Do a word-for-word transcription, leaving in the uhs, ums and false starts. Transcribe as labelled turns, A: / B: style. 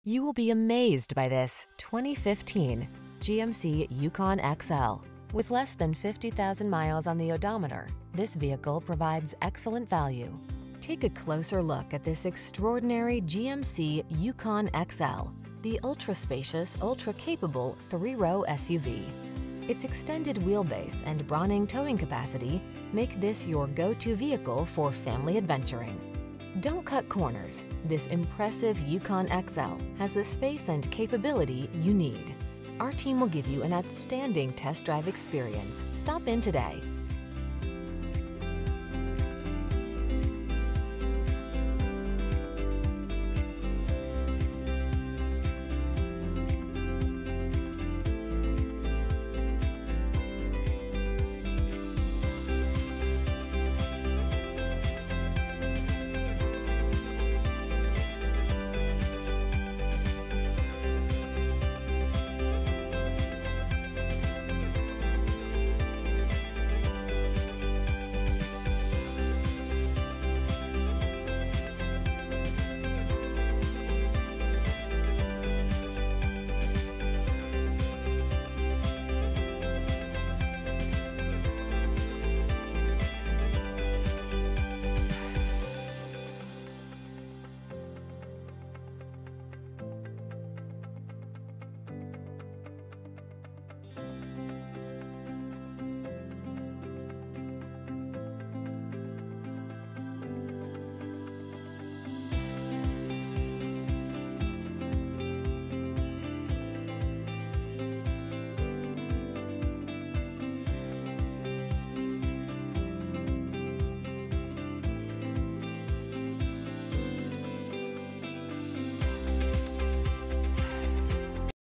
A: You will be amazed by this twenty fifteen G M C YUKON X L. With less than fifty thousand miles on the odometer, this vehicle provides excellent value. Take a closer look at this extraordinary G M C YUKON X L, the ultra-spacious, ultra-capable three-row S U V. Its extended wheelbase and brawning towing capacity make this your go-to vehicle for family adventuring. Don't cut corners. This impressive YUKON X L has the space and capability you need. Our team will give you an outstanding test drive experience. Stop in today.